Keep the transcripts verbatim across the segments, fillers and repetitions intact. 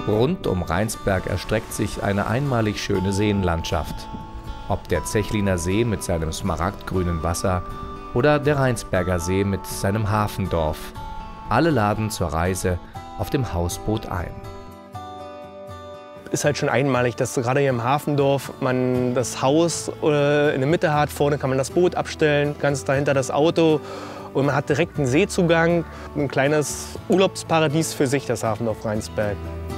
Rund um Rheinsberg erstreckt sich eine einmalig schöne Seenlandschaft. Ob der Zechliner See mit seinem smaragdgrünen Wasser oder der Rheinsberger See mit seinem Hafendorf. Alle laden zur Reise auf dem Hausboot ein. Ist halt schon einmalig, dass gerade hier im Hafendorf man das Haus äh, in der Mitte hat. Vorne kann man das Boot abstellen, ganz dahinter das Auto. Und man hat direkt einen Seezugang, ein kleines Urlaubsparadies für sich, das Hafendorf Rheinsberg.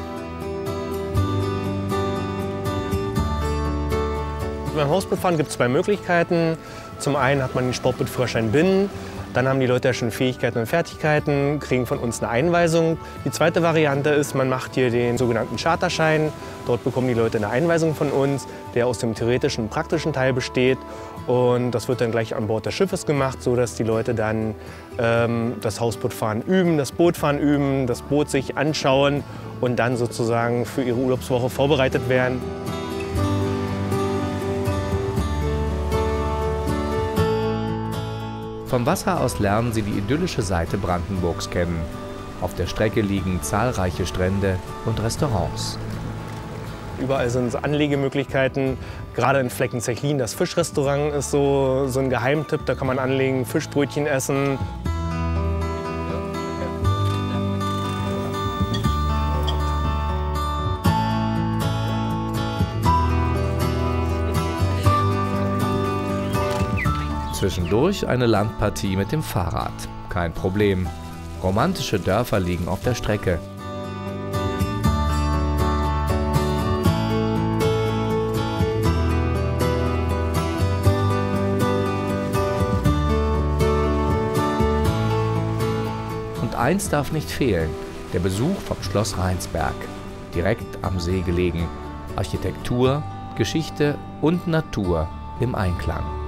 Beim Hausbootfahren gibt es zwei Möglichkeiten. Zum einen hat man den Sportbootführerschein Binnen. Dann haben die Leute ja schon Fähigkeiten und Fertigkeiten, kriegen von uns eine Einweisung. Die zweite Variante ist, man macht hier den sogenannten Charterschein. Dort bekommen die Leute eine Einweisung von uns, der aus dem theoretischen und praktischen Teil besteht. Und das wird dann gleich an Bord des Schiffes gemacht, sodass die Leute dann ähm, das Hausbootfahren üben, das Bootfahren üben, das Boot sich anschauen und dann sozusagen für ihre Urlaubswoche vorbereitet werden. Vom Wasser aus lernen sie die idyllische Seite Brandenburgs kennen. Auf der Strecke liegen zahlreiche Strände und Restaurants. Überall sind Anlegemöglichkeiten. Gerade in Flecken-Zechlin, das Fischrestaurant ist so, so ein Geheimtipp. Da kann man anlegen, Fischbrötchen essen. Zwischendurch eine Landpartie mit dem Fahrrad. Kein Problem. Romantische Dörfer liegen auf der Strecke. Und eins darf nicht fehlen: der Besuch vom Schloss Rheinsberg. Direkt am See gelegen. Architektur, Geschichte und Natur im Einklang.